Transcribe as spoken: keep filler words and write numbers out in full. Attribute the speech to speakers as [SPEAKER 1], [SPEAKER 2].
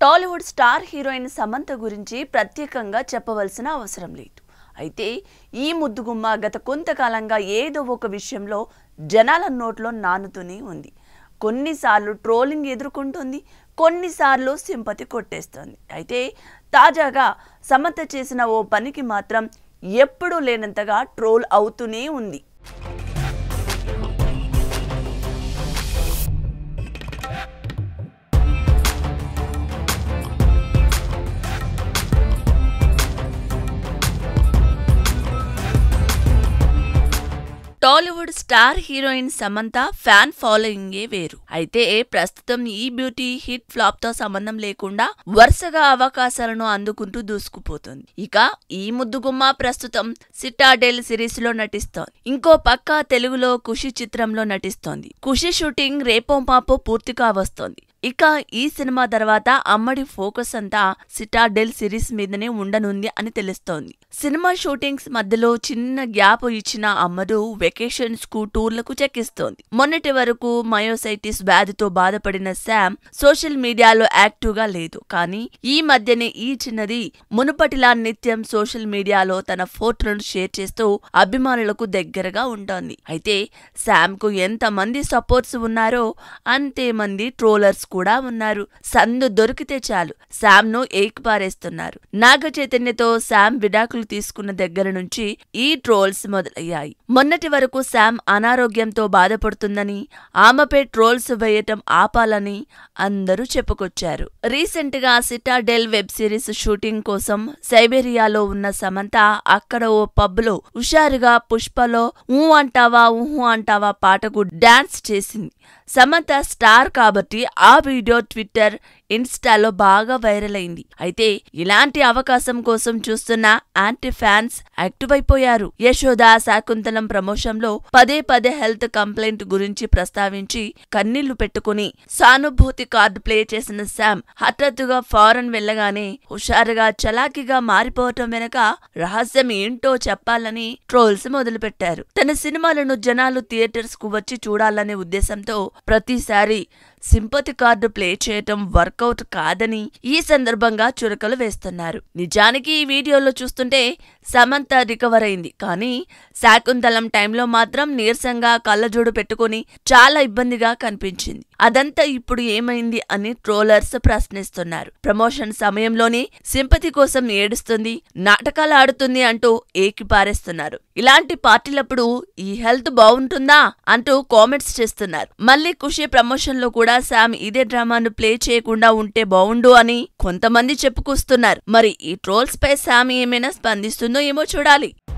[SPEAKER 1] Tollywood star heroine Samantha గురించి ప్రత్యేకంగా చెప్పవలసిన అవసరం లేదు. అయితే ఈ ముద్దుగుమ్మ గత కొంతకాలంగా ఏదో ఒక విషయంలో జనాల నోట్లో నానుతూనే ఉంది. కొన్నిసార్లు ట్రోలింగ్ ఎదుర్కొంటుంది, కొన్నిసార్లు సింపతి కొట్టేస్తుంది. అయితే తాజాగా సమంత చేసిన ఓ పనికి మాత్రం ఎప్పుడూ లేనంతగా ట్రోల్ అవుతూనే ఉంది. Tollywood star heroine Samantha fan ఫాలోయింగే వేరు. అయితే ప్రస్తుతం ఈ బ్యూటీ హిట్ ఫ్లాప్ తో సంబంధం లేకుండా వరుసగా అవకాశాలను అందుకుంటూ దూసుకుపోతుంది. ఇక ఈ ముద్దుగుమ్మ ప్రస్తుతం సిటాడెల్ సిరీస్ లో నటిస్తోంది. ఇంకో పక్క తెలుగులో ఖుషి చిత్రంలో నటిస్తోంది. ఖుషి షూటింగ్ రేపో మాపో పూర్తిగా వస్తోంది. ఇక ఈ సినిమా తర్వాత అమ్మడి ఫోకస్ అంతా సిటాడెల్ సిరీస్ మీదనే ఉండనుంది అని తెలుస్తోంది. సినిమా షూటింగ్స్ మధ్యలో చిన్న గ్యాప్ ఇచ్చిన అమ్మడు వెకేషన్స్ కు టూర్లకు చెక్కిస్తోంది. మొన్నటి వరకు మయోసైటిస్ వ్యాధితో బాధపడిన శామ్ సోషల్ మీడియాలో యాక్టివ్ గా లేదు. కానీ ఈ మధ్యనే ఈ చిన్నది మునుపటిలా నిత్యం సోషల్ మీడియాలో తన ఫోటోలను షేర్ చేస్తూ అభిమానులకు దగ్గరగా ఉంటోంది. అయితే శామ్ కు ఎంత మంది సపోర్ట్స్ ఉన్నారో అంతే మంది ట్రోలర్స్ కూడా ఉన్నారు. సందు దొరికితే చాలు శామ్ ను ఏకిపారేస్తున్నారు. నాగ చైతన్యతో శామ్ విడాకులు తీసుకున్న దగ్గర నుంచి ఈ ట్రోల్స్ మొదలయ్యాయి. మొన్నటి వరకు శామ్ అనారోగ్యంతో బాధపడుతుందని, ఆమెపై ట్రోల్స్ వేయటం ఆపాలని అందరూ చెప్పుకొచ్చారు. రీసెంట్ గా సిటాడెల్ వెబ్ సిరీస్ షూటింగ్ కోసం సైబేరియాలో ఉన్న సమంత అక్కడ ఓ పబ్ లో హుషారుగా పుష్పలో ఊ అంటావా ఊహు అంటావా పాటకు డాన్స్ చేసింది. సమంత స్టార్ కాబట్టి ఆ వీడియో ట్విట్టర్, ఇన్స్టాలో బాగా వైరల్ అయింది. అయితే ఇలాంటి అవకాశం కోసం చూస్తున్న యాంటీ ఫ్యాన్స్ యాక్టివ్ అయిపోయారు. యశోద శాకుంతలం ప్రమోషన్ లో పదే పదే హెల్త్ కంప్లైంట్ గురించి ప్రస్తావించి కన్నీళ్లు పెట్టుకుని సానుభూతి కార్డు ప్లే చేసిన శామ్ హఠాత్తుగా ఫారెన్ వెళ్లగానే హుషారుగా చలాకీగా మారిపోవటం వెనక రహస్యం ఏంటో చెప్పాలని ట్రోల్స్ మొదలుపెట్టారు. తన సినిమాలను జనాలు థియేటర్స్ కు వచ్చి చూడాలనే ఉద్దేశంతో ప్రతిసారి సింపతి కార్డు ప్లే చేయటం వర్కౌట్ కాదని ఈ సందర్భంగా చురకలు వేస్తున్నారు. నిజానికి ఈ వీడియోలో చూస్తుంటే సమంత రికవర్ అయింది. కానీ శాకుంతలం టైంలో మాత్రం నీరసంగా కళ్ళజోడు పెట్టుకుని చాలా ఇబ్బందిగా కనిపించింది. అదంతా ఇప్పుడు ఏమైంది అని ట్రోలర్స్ ప్రశ్నిస్తున్నారు. ప్రమోషన్ సమయంలోనే సింపతి కోసం ఏడుస్తుంది, నాటకాలు ఆడుతుంది అంటూ ఏకిపారేస్తున్నారు. ఇలాంటి పార్టీలప్పుడు ఈ హెల్త్ బాగుంటుందా అంటూ కామెంట్స్ చేస్తున్నారు. మళ్ళీ ఖుషి ప్రమోషన్ లో కూడా శామ్ ఇదే డ్రామాను ప్లే చేయకుండా ఉంటే బావుండు అని కొంతమంది చెప్పుకొస్తున్నారు. మరి ఈ ట్రోల్స్ పై శామ్ ఏమైనా స్పందిస్తుందో ఏమో చూడాలి.